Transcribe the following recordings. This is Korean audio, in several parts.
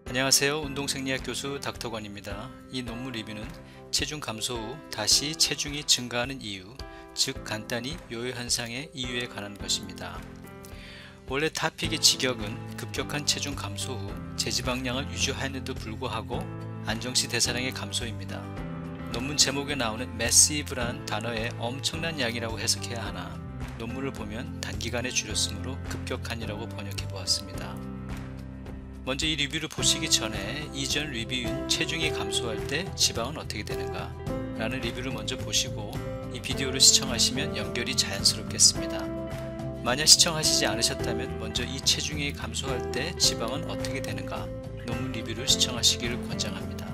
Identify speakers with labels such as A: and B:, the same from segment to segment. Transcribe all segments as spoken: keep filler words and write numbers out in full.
A: 안녕하세요. 운동생리학 교수 닥터건입니다. 이 논문 리뷰는 체중 감소 후 다시 체중이 증가하는 이유, 즉 간단히 요요 현상의 이유에 관한 것입니다. 원래 타픽의 직역은 급격한 체중 감소 후 제지방량을 유지하였는데도 불구하고 안정시 대사량의 감소입니다. 논문 제목에 나오는 massive란 단어의 엄청난 양이라고 해석해야 하나 논문을 보면 단기간에 줄였으므로 급격한이라고 번역해 보았습니다. 먼저 이 리뷰를 보시기 전에 이전 리뷰인 체중이 감소할 때 지방은 어떻게 되는가 라는 리뷰를 먼저 보시고 이 비디오를 시청하시면 연결이 자연스럽겠습니다. 만약 시청하시지 않으셨다면 먼저 이 체중이 감소할 때 지방은 어떻게 되는가 논문 리뷰를 시청하시기를 권장합니다.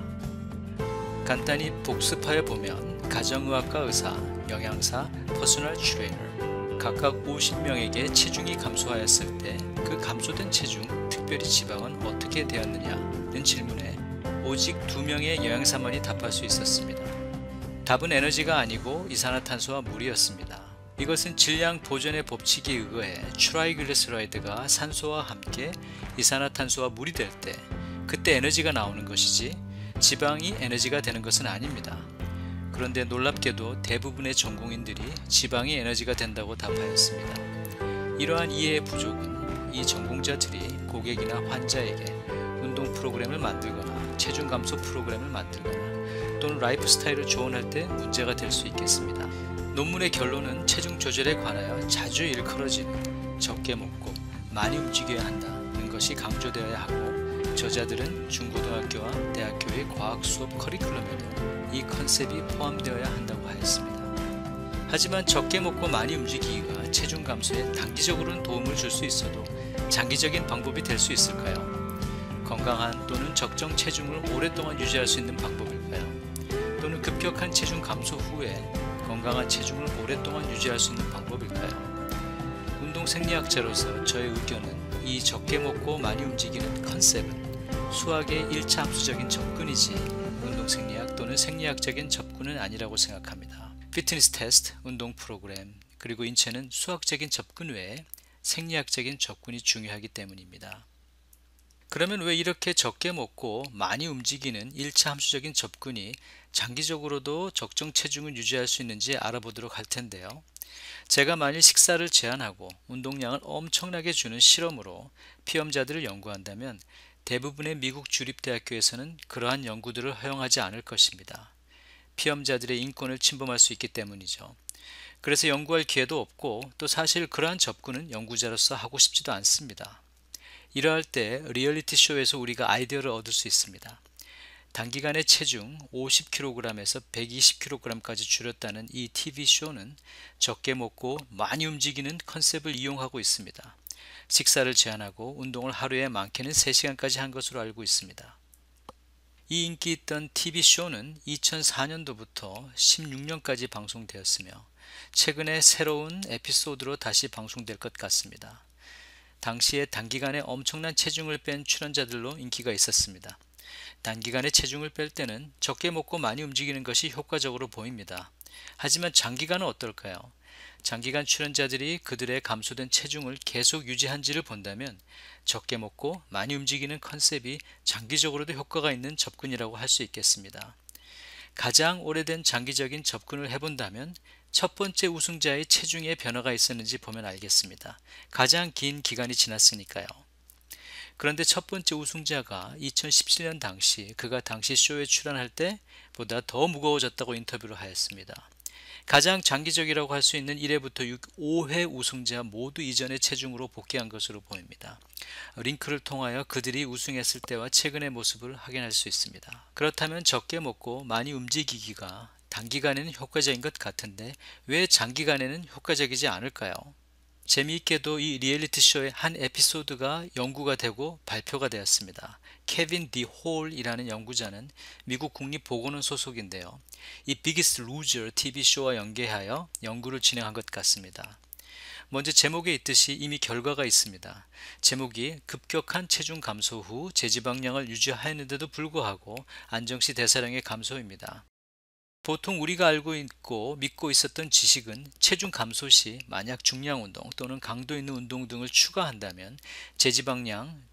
A: 간단히 복습하여 보면 가정의학과 의사, 영양사, 퍼스널 트레이너 각각 오십 명에게 체중이 감소하였을 때 그 감소된 체중, 특별히 지방은 어떻게 되었느냐는 질문에 오직 두 명의 영양사만이 답할 수 있었습니다. 답은 에너지가 아니고 이산화탄소와 물이었습니다. 이것은 질량 보존의 법칙에 의해 트라이글리세라이드가 산소와 함께 이산화탄소와 물이 될 때 그때 에너지가 나오는 것이지 지방이 에너지가 되는 것은 아닙니다. 그런데 놀랍게도 대부분의 전공인들이 지방이 에너지가 된다고 답하였습니다. 이러한 이해의 부족은 이 전공자들이 고객이나 환자에게 운동 프로그램을 만들거나 체중 감소 프로그램을 만들거나 또는 라이프 스타일을 조언할 때 문제가 될 수 있겠습니다. 논문의 결론은 체중 조절에 관하여 자주 일컬어지는 적게 먹고 많이 움직여야 한다는 것이 강조되어야 하고 저자들은 중고등학교와 대학교의 과학 수업 커리큘럼에도 이 컨셉이 포함되어야 한다고 하였습니다. 하지만 적게 먹고 많이 움직이기가 체중 감소에 단기적으로는 도움을 줄 수 있어도 장기적인 방법이 될 수 있을까요? 건강한 또는 적정 체중을 오랫동안 유지할 수 있는 방법일까요? 또는 급격한 체중 감소 후에 건강한 체중을 오랫동안 유지할 수 있는 방법일까요? 운동 생리학자로서 저의 의견은 이 적게 먹고 많이 움직이는 컨셉은 수학의 일 차 함수적인 접근이지 운동 생리학 또는 생리학적인 접근은 아니라고 생각합니다. 피트니스 테스트, 운동 프로그램, 그리고 인체는 수학적인 접근 외에 생리학적인 접근이 중요하기 때문입니다. 그러면 왜 이렇게 적게 먹고 많이 움직이는 일 차 함수적인 접근이 장기적으로도 적정 체중을 유지할 수 있는지 알아보도록 할 텐데요. 제가 만일 식사를 제한하고 운동량을 엄청나게 주는 실험으로 피험자들을 연구한다면 대부분의 미국 주립대학교에서는 그러한 연구들을 허용하지 않을 것입니다. 피험자들의 인권을 침범할 수 있기 때문이죠. 그래서 연구할 기회도 없고 또 사실 그러한 접근은 연구자로서 하고 싶지도 않습니다. 이러할 때 리얼리티 쇼에서 우리가 아이디어를 얻을 수 있습니다. 단기간에 체중 오십 킬로그램에서 백이십 킬로그램까지 줄였다는 이 티비쇼는 적게 먹고 많이 움직이는 컨셉을 이용하고 있습니다. 식사를 제한하고 운동을 하루에 많게는 세 시간까지 한 것으로 알고 있습니다. 이 인기 있던 티비쇼는 이천사 년도부터 십육 년까지 방송되었으며 최근에 새로운 에피소드로 다시 방송될 것 같습니다. 당시에 단기간에 엄청난 체중을 뺀 출연자들로 인기가 있었습니다. 단기간에 체중을 뺄 때는 적게 먹고 많이 움직이는 것이 효과적으로 보입니다. 하지만 장기간은 어떨까요? 장기간 출연자들이 그들의 감소된 체중을 계속 유지한지를 본다면 적게 먹고 많이 움직이는 컨셉이 장기적으로도 효과가 있는 접근이라고 할 수 있겠습니다. 가장 오래된 장기적인 접근을 해본다면 첫 번째 우승자의 체중에 변화가 있었는지 보면 알겠습니다. 가장 긴 기간이 지났으니까요. 그런데 첫 번째 우승자가 이천십칠 년 당시 그가 당시 쇼에 출연할 때보다 더 무거워졌다고 인터뷰를 하였습니다. 가장 장기적이라고 할 수 있는 일 회부터 오 회 우승자 모두 이전의 체중으로 복귀한 것으로 보입니다. 링크를 통하여 그들이 우승했을 때와 최근의 모습을 확인할 수 있습니다. 그렇다면 적게 먹고 많이 움직이기가 단기간에는 효과적인 것 같은데 왜 장기간에는 효과적이지 않을까요? 재미있게도 이 리얼리티 쇼의 한 에피소드가 연구가 되고 발표가 되었습니다. 케빈 디 홀이라는 연구자는 미국 국립보건원 소속인데요. 이 비기스트 루저 티비쇼와 연계하여 연구를 진행한 것 같습니다. 먼저 제목에 있듯이 이미 결과가 있습니다. 제목이 급격한 체중 감소 후 제지방량을 유지하였는데도 불구하고 안정시 대사량의 감소입니다. 보통 우리가 알고 있고 믿고 있었던 지식은 체중 감소 시 만약 중량 운동 또는 강도 있는 운동 등을 추가한다면 제지방량, 즉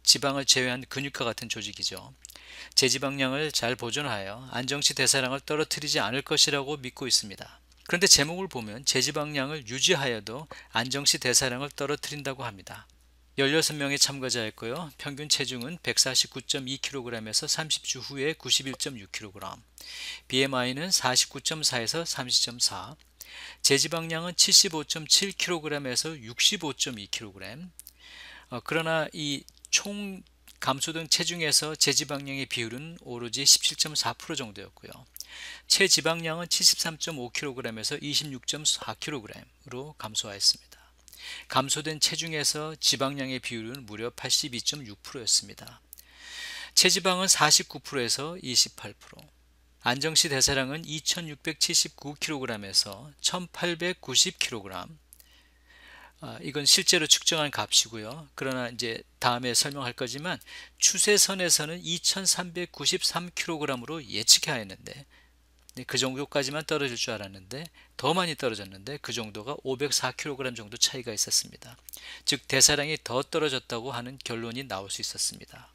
A: 지방을 제외한 근육과 같은 조직이죠. 제지방량을 잘 보존하여 안정시 대사량을 떨어뜨리지 않을 것이라고 믿고 있습니다. 그런데 제목을 보면 제지방량을 유지하여도 안정시 대사량을 떨어뜨린다고 합니다. 열여섯 명의 참가자였고요. 평균 체중은 백사십구 점 이 킬로그램에서 삼십 주 후에 구십일 점 육 킬로그램, 비엠아이는 사십구 점 사에서 삼십 점 사, 제지방량은 칠십오 점 칠 킬로그램에서 육십오 점 이 킬로그램. 어, 그러나 이 총 감소된 체중에서 제지방량의 비율은 오로지 십칠 점 사 퍼센트 정도였고요. 체지방량은 칠십삼 점 오 킬로그램에서 이십육 점 사 킬로그램으로 감소하였습니다. 감소된 체중에서 지방량의 비율은 무려 팔십이 점 육 퍼센트였습니다. 체지방은 사십구 퍼센트에서 이십팔 퍼센트, 안정시 대사량은 이천육백칠십구 킬로그램에서 천팔백구십 킬로그램. 아, 이건 실제로 측정한 값이고요. 그러나 이제 다음에 설명할 거지만 추세선에서는 이천삼백구십삼 킬로그램으로 예측하였는데 그 정도까지만 떨어질 줄 알았는데 더 많이 떨어졌는데 그 정도가 오백사 킬로그램 정도 차이가 있었습니다. 즉 대사량이 더 떨어졌다고 하는 결론이 나올 수 있었습니다.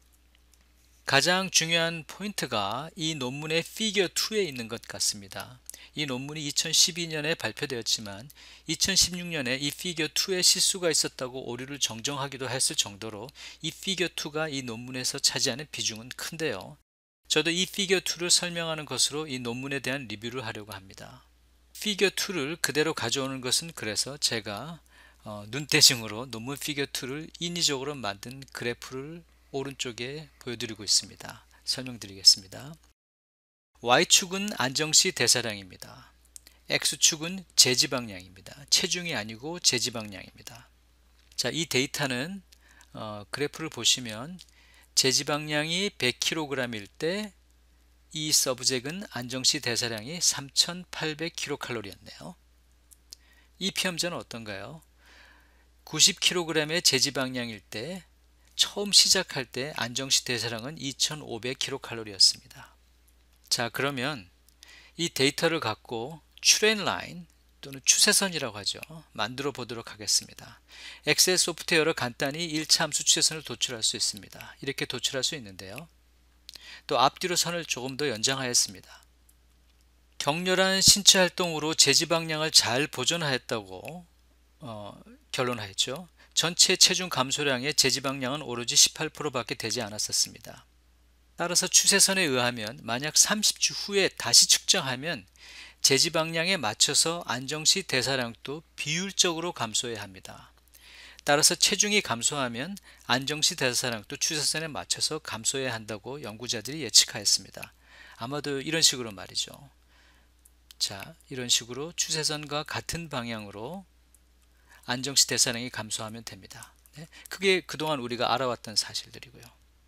A: 가장 중요한 포인트가 이 논문의 피겨 이에 있는 것 같습니다. 이 논문이 이천십이 년에 발표되었지만 이천십육 년에 이 피겨 이에 실수가 있었다고 오류를 정정하기도 했을 정도로 이 피겨 이가 이 논문에서 차지하는 비중은 큰데요. 저도 이 피겨 이를 설명하는 것으로 이 논문에 대한 리뷰를 하려고 합니다. 피겨 이를 그대로 가져오는 것은 그래서 제가 어, 눈대중으로 논문 피겨 이를 인위적으로 만든 그래프를 오른쪽에 보여드리고 있습니다. 설명드리겠습니다. Y축은 안정시 대사량입니다. X축은 제지방량입니다. 체중이 아니고 제지방량입니다. 자, 이 데이터는 어, 그래프를 보시면 제지방량이 백 킬로그램일 때 이 서브젝은 안정시 대사량이 삼천팔백 킬로칼로리였네요. 이 피험자는 어떤가요? 구십 킬로그램의 제지방량일 때 처음 시작할 때 안정시 대사량은 이천오백 킬로칼로리였습니다. 자, 그러면 이 데이터를 갖고 트렌드 라인 또는 추세선이라고 하죠. 만들어 보도록 하겠습니다. 엑셀 소프트웨어로 간단히 일 차 함수 추세선을 도출할 수 있습니다. 이렇게 도출할 수 있는데요. 또 앞뒤로 선을 조금 더 연장하였습니다. 격렬한 신체 활동으로 제지방량을 잘 보존하였다고 어, 결론하였죠. 전체 체중 감소량의 제지방량은 오로지 십팔 퍼센트 밖에 되지 않았었습니다. 따라서 추세선에 의하면 만약 삼십 주 후에 다시 측정하면 제지방량에 맞춰서 안정시 대사량도 비율적으로 감소해야 합니다. 따라서 체중이 감소하면 안정시 대사량도 추세선에 맞춰서 감소해야 한다고 연구자들이 예측하였습니다. 아마도 이런 식으로 말이죠. 자, 이런 식으로 추세선과 같은 방향으로 안정시 대사량이 감소하면 됩니다. 네? 그게 그동안 우리가 알아왔던 사실들이고요.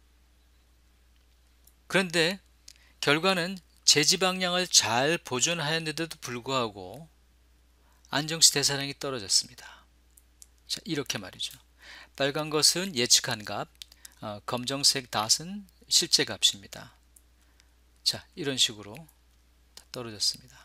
A: 그런데 결과는 제지방량을 잘 보존하였는데도 불구하고 안정시 대사량이 떨어졌습니다. 자, 이렇게 말이죠. 빨간 것은 예측한 값, 어, 검정색 닷은 실제 값입니다. 자, 이런 식으로 떨어졌습니다.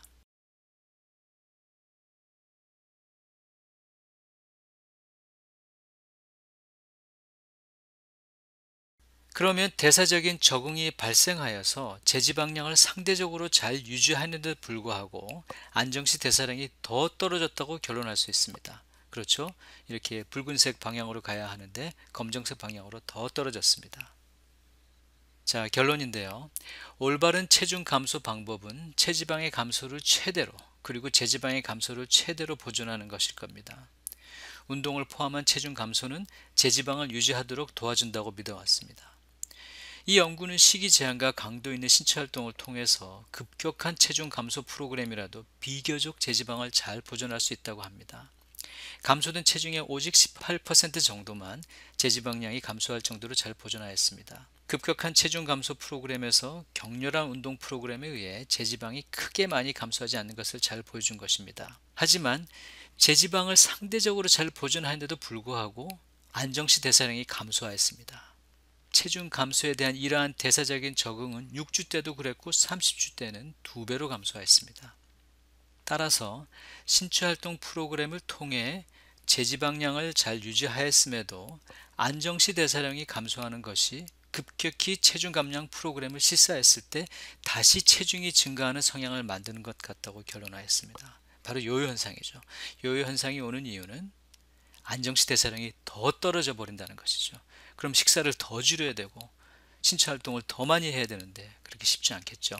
A: 그러면 대사적인 적응이 발생하여서 제지방량을 상대적으로 잘 유지하는데도 불구하고 안정시 대사량이 더 떨어졌다고 결론할 수 있습니다. 그렇죠? 이렇게 붉은색 방향으로 가야 하는데 검정색 방향으로 더 떨어졌습니다. 자, 결론인데요. 올바른 체중 감소 방법은 체지방의 감소를 최대로 그리고 제지방의 감소를 최대로 보존하는 것일 겁니다. 운동을 포함한 체중 감소는 제지방을 유지하도록 도와준다고 믿어왔습니다. 이 연구는 시기 제한과 강도 있는 신체 활동을 통해서 급격한 체중 감소 프로그램이라도 비교적 제지방을 잘 보존할 수 있다고 합니다. 감소된 체중의 오직 십팔 퍼센트 정도만 제지방량이 감소할 정도로 잘 보존하였습니다. 급격한 체중 감소 프로그램에서 격렬한 운동 프로그램에 의해 제지방이 크게 많이 감소하지 않는 것을 잘 보여준 것입니다. 하지만 제지방을 상대적으로 잘 보존하는데도 불구하고 안정시 대사량이 감소하였습니다. 체중 감소에 대한 이러한 대사적인 적응은 육 주 때도 그랬고 삼십 주 때는 두 배로 감소하였습니다. 따라서 신체활동 프로그램을 통해 체지방량을 잘 유지하였음에도 안정시 대사량이 감소하는 것이 급격히 체중 감량 프로그램을 실시했을 때 다시 체중이 증가하는 성향을 만드는 것 같다고 결론하였습니다. 바로 요요 현상이죠. 요요 현상이 오는 이유는 안정시 대사량이 더 떨어져 버린다는 것이죠. 그럼 식사를 더 줄여야 되고 신체 활동을 더 많이 해야 되는데 그렇게 쉽지 않겠죠.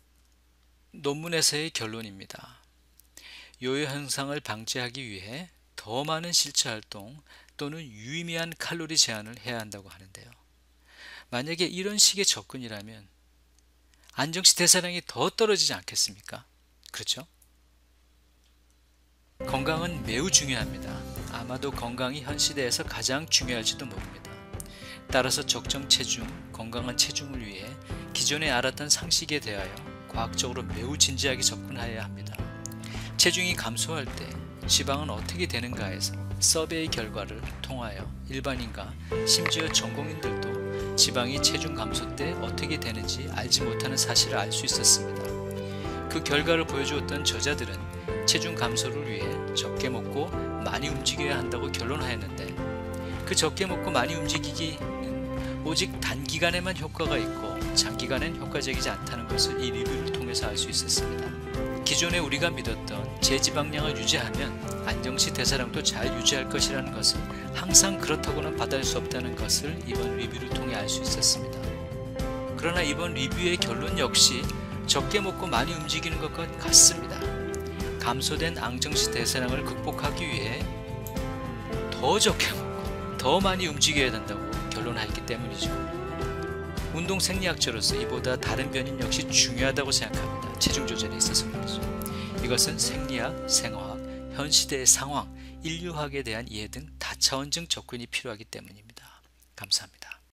A: 논문에서의 결론입니다. 요요 현상을 방지하기 위해 더 많은 신체 활동 또는 유의미한 칼로리 제한을 해야 한다고 하는데요. 만약에 이런 식의 접근이라면 안정시 대사량이 더 떨어지지 않겠습니까? 그렇죠? 건강은 매우 중요합니다. 아마도 건강이 현 시대에서 가장 중요할지도 모릅니다. 따라서 적정 체중, 건강한 체중을 위해 기존에 알았던 상식에 대하여 과학적으로 매우 진지하게 접근하여야 합니다. 체중이 감소할 때 지방은 어떻게 되는가에서 서베이 결과를 통하여 일반인과 심지어 전공인들도 지방이 체중 감소 때 어떻게 되는지 알지 못하는 사실을 알 수 있었습니다. 그 결과를 보여주었던 저자들은 체중 감소를 위해 적게 먹고 많이 움직여야 한다고 결론하였는데 그 적게 먹고 많이 움직이기는 오직 단기간에만 효과가 있고 장기간엔 효과적이지 않다는 것을 이 리뷰를 통해서 알 수 있었습니다. 기존에 우리가 믿었던 제지방량을 유지하면 안정시 대사량도 잘 유지할 것이라는 것을 항상 그렇다고는 받아들일 수 없다는 것을 이번 리뷰를 통해 알 수 있었습니다. 그러나 이번 리뷰의 결론 역시 적게 먹고 많이 움직이는 것과 같습니다. 감소된 안정시 대사량을 극복하기 위해 더 적게 먹고 더 많이 움직여야 된다고 결론하였기 때문이죠. 운동 생리학자로서 이보다 다른 변인 역시 중요하다고 생각합니다. 체중 조절에 있어서 말이죠. 이것은 생리학, 생화학, 현 시대의 상황, 인류학에 대한 이해 등 다차원적 접근이 필요하기 때문입니다. 감사합니다.